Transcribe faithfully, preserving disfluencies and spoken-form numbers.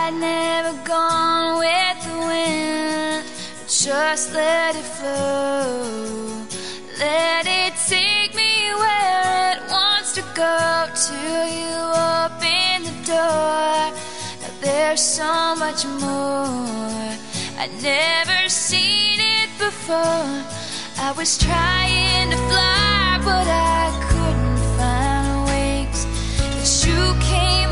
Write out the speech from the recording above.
I'd never gone with the wind. Just let it flow. Let it take me where it wants to go till you open the door. Now there's so much more. I'd never seen it before. I was trying to fly, but I couldn't find wings. But you came